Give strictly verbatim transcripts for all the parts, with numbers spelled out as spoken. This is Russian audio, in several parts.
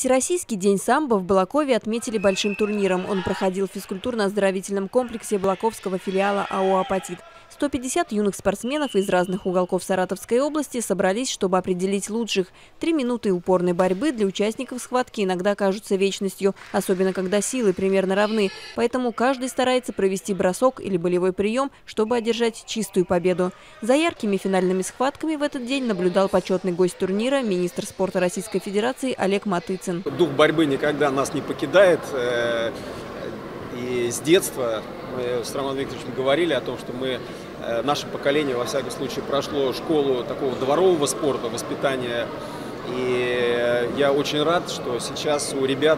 Всероссийский день самбо в Балакове отметили большим турниром. Он проходил в физкультурно-оздоровительном комплексе Балаковского филиала АО «Апатит». сто пятьдесят юных спортсменов из разных уголков Саратовской области собрались, чтобы определить лучших. Три минуты упорной борьбы для участников схватки иногда кажутся вечностью, особенно когда силы примерно равны. Поэтому каждый старается провести бросок или болевой прием, чтобы одержать чистую победу. За яркими финальными схватками в этот день наблюдал почетный гость турнира, министр спорта Российской Федерации Олег Матыцын. Дух борьбы никогда нас не покидает. И с детства мы с Романом Викторовичем говорили о том, что мы, наше поколение, во всяком случае, прошло школу такого дворового спорта, воспитания. И я очень рад, что сейчас у ребят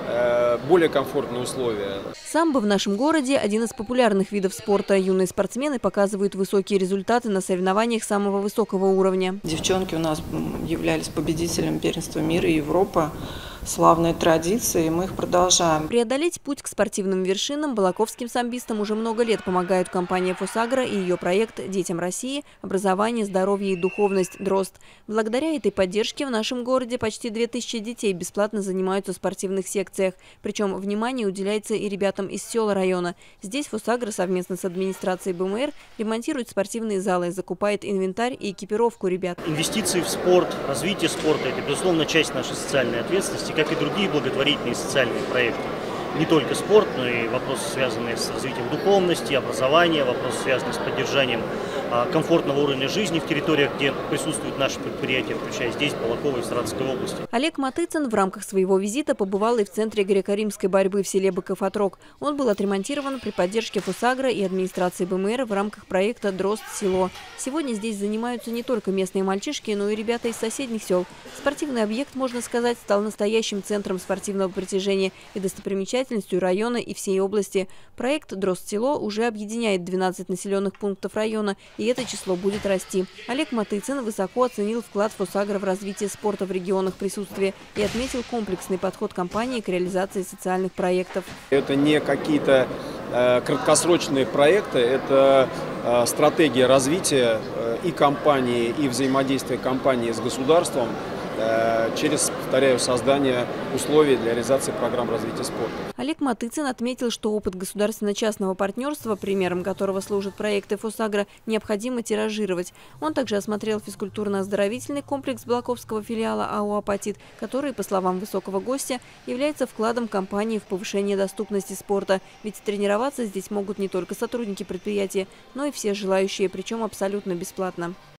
более комфортные условия. Самбо в нашем городе – один из популярных видов спорта. Юные спортсмены показывают высокие результаты на соревнованиях самого высокого уровня. Девчонки у нас являлись победителями первенства мира и Европы. Славные традиции, и мы их продолжаем. Преодолеть путь к спортивным вершинам балаковским самбистам уже много лет помогают компания «Фосагро» и ее проект «Детям России. Образование, здоровье и духовность. Дрозд». Благодаря этой поддержке в нашем городе почти две тысячи детей бесплатно занимаются в спортивных секциях. Причем внимание уделяется и ребятам из сел района. Здесь «Фосагро» совместно с администрацией БМР ремонтирует спортивные залы, закупает инвентарь и экипировку ребят. Инвестиции в спорт, развитие спорта – это, безусловно, часть нашей социальной ответственности, как и другие благотворительные социальные проекты. Не только спорт, но и вопросы, связанные с развитием духовности, образования, вопросы, связанные с поддержанием а, комфортного уровня жизни в территориях, где присутствуют наши предприятия, включая здесь, Балаково и Саратовской области. Олег Матыцын в рамках своего визита побывал и в Центре греко-римской борьбы в селе Быков-Отрог. Он был отремонтирован при поддержке «Фосагро» и администрации БМР в рамках проекта «Дрозд. Село». Сегодня здесь занимаются не только местные мальчишки, но и ребята из соседних сел. Спортивный объект, можно сказать, стал настоящим центром спортивного притяжения и достопримечательностью района и всей области. Проект «Дрозд. Село» уже объединяет двенадцать населенных пунктов района, и это число будет расти. Олег Матыцын высоко оценил вклад «Фосагро» в развитие спорта в регионах присутствия и отметил комплексный подход компании к реализации социальных проектов. Это не какие-то э, краткосрочные проекты, это э, стратегия развития э, и компании, и взаимодействия компании с государством через, повторяю, создание условий для реализации программ развития спорта. Олег Матыцын отметил, что опыт государственно-частного партнерства, примером которого служат проекты «Фосагро», необходимо тиражировать. Он также осмотрел физкультурно-оздоровительный комплекс Балаковского филиала АО «Апатит», который, по словам высокого гостя, является вкладом компании в повышение доступности спорта. Ведь тренироваться здесь могут не только сотрудники предприятия, но и все желающие, причем абсолютно бесплатно.